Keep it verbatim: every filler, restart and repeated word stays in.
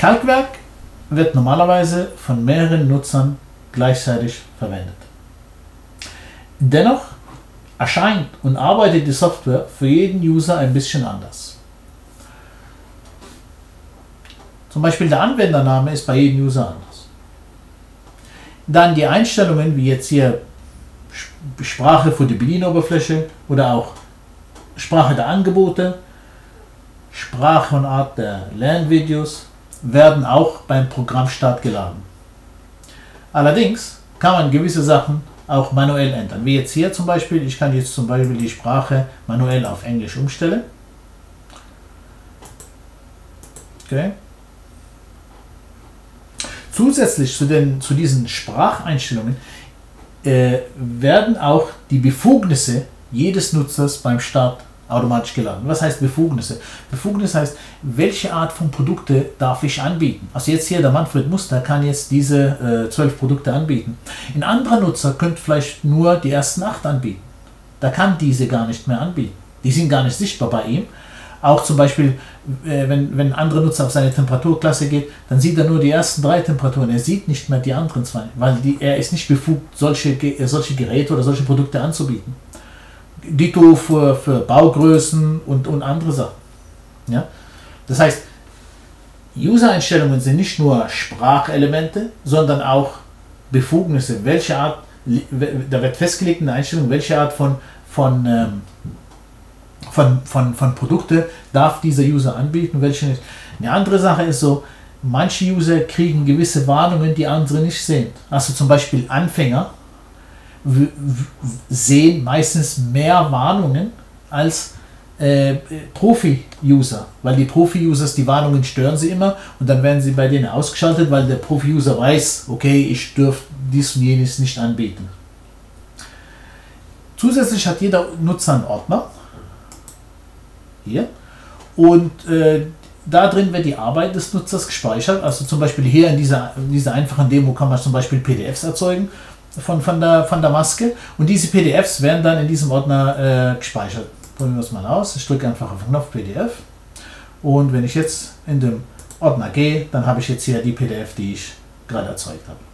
Kalkwerk wird normalerweise von mehreren Nutzern gleichzeitig verwendet. Dennoch erscheint und arbeitet die Software für jeden User ein bisschen anders. Zum Beispiel der Anwendername ist bei jedem User anders. Dann die Einstellungen, wie jetzt hier Sprache für die Bedienoberfläche oder auch Sprache der Angebote, Sprache und Art der Lernvideos, werden auch beim Programmstart geladen. Allerdings kann man gewisse Sachen auch manuell ändern. Wie jetzt hier zum Beispiel, ich kann jetzt zum Beispiel die Sprache manuell auf Englisch umstellen. Okay. Zusätzlich zu, den, zu diesen Spracheinstellungen äh, werden auch die Befugnisse jedes Nutzers beim Start automatisch geladen. Was heißt Befugnisse? Befugnisse heißt, welche Art von Produkte darf ich anbieten? Also jetzt hier der Manfred Muster kann jetzt diese zwölf äh, Produkte anbieten. Ein anderer Nutzer könnte vielleicht nur die ersten acht anbieten. Da kann diese gar nicht mehr anbieten. Die sind gar nicht sichtbar bei ihm. Auch zum Beispiel, äh, wenn, wenn ein anderer Nutzer auf seine Temperaturklasse geht, dann sieht er nur die ersten drei Temperaturen. Er sieht nicht mehr die anderen zwei, weil die, er ist nicht befugt, solche, solche Geräte oder solche Produkte anzubieten. Dito für, für Baugrößen und, und andere Sachen. Ja? Das heißt, User-Einstellungen sind nicht nur Sprachelemente, sondern auch Befugnisse. Welche Art, da wird festgelegt in der Einstellung, welche Art von, von, ähm, von, von, von Produkte darf dieser User anbieten, welche nicht. Eine andere Sache ist so, manche User kriegen gewisse Warnungen, die andere nicht sehen. Also zum Beispiel Anfänger sehen meistens mehr Warnungen als äh, Profi-User, weil die Profi-Users, die Warnungen stören sie immer und dann werden sie bei denen ausgeschaltet, weil der Profi-User weiß, okay, ich dürfte dies und jenes nicht anbieten. Zusätzlich hat jeder Nutzer einen Ordner, hier, und äh, da drin wird die Arbeit des Nutzers gespeichert, also zum Beispiel hier in dieser, in dieser einfachen Demo kann man zum Beispiel P D Fs erzeugen, Von, von, der, von der Maske, und diese P D Fs werden dann in diesem Ordner äh, gespeichert. Probieren wir es mal aus. Ich drücke einfach auf den Knopf P D F und wenn ich jetzt in den Ordner gehe, dann habe ich jetzt hier die P D F, die ich gerade erzeugt habe.